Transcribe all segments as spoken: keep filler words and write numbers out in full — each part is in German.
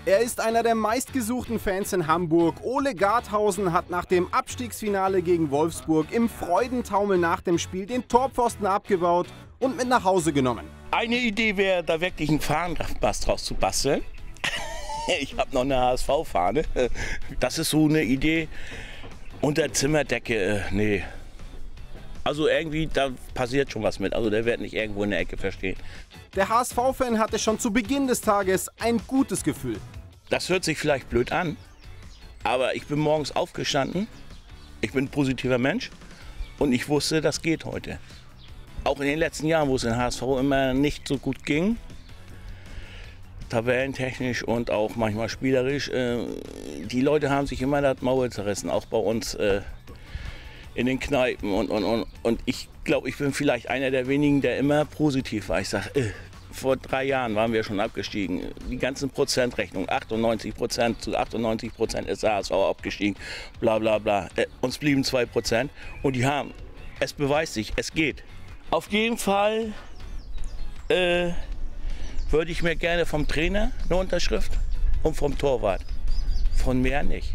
Er ist einer der meistgesuchten Fans in Hamburg. Ole Garthausen hat nach dem Abstiegsfinale gegen Wolfsburg im Freudentaumel nach dem Spiel den Torpfosten abgebaut und mit nach Hause genommen. Eine Idee wäre, da wirklich einen Fahnenmast draus zu basteln. Ich habe noch eine H S V-Fahne. Das ist so eine Idee. Unter Zimmerdecke, äh, nee. Also irgendwie, da passiert schon was mit. Also der wird nicht irgendwo in der Ecke verstehen. Der H S V-Fan hatte schon zu Beginn des Tages ein gutes Gefühl. Das hört sich vielleicht blöd an, aber ich bin morgens aufgestanden. Ich bin ein positiver Mensch und ich wusste, das geht heute. Auch in den letzten Jahren, wo es in H S V immer nicht so gut ging, tabellentechnisch und auch manchmal spielerisch, äh, die Leute haben sich immer das Maul zerrissen, auch bei uns äh, in den Kneipen. Und, und, und, und ich glaube, ich bin vielleicht einer der wenigen, der immer positiv war. Ich sage, äh, vor drei Jahren waren wir schon abgestiegen. Die ganzen Prozentrechnungen, achtundneunzig Prozent zu achtundneunzig Prozent ist der H S V abgestiegen, bla bla bla. Äh, uns blieben zwei Prozent und die haben, es beweist sich, es geht. Auf jeden Fall äh, würde ich mir gerne vom Trainer eine Unterschrift und vom Torwart. Von mehr nicht.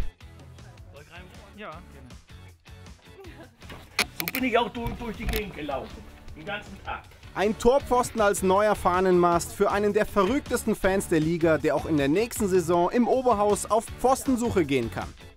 Ja, gerne. So bin ich auch durch, durch die Gegend gelaufen, den ganzen Tag. Ein Torpfosten als neuer Fahnenmast für einen der verrücktesten Fans der Liga, der auch in der nächsten Saison im Oberhaus auf Pfostensuche gehen kann.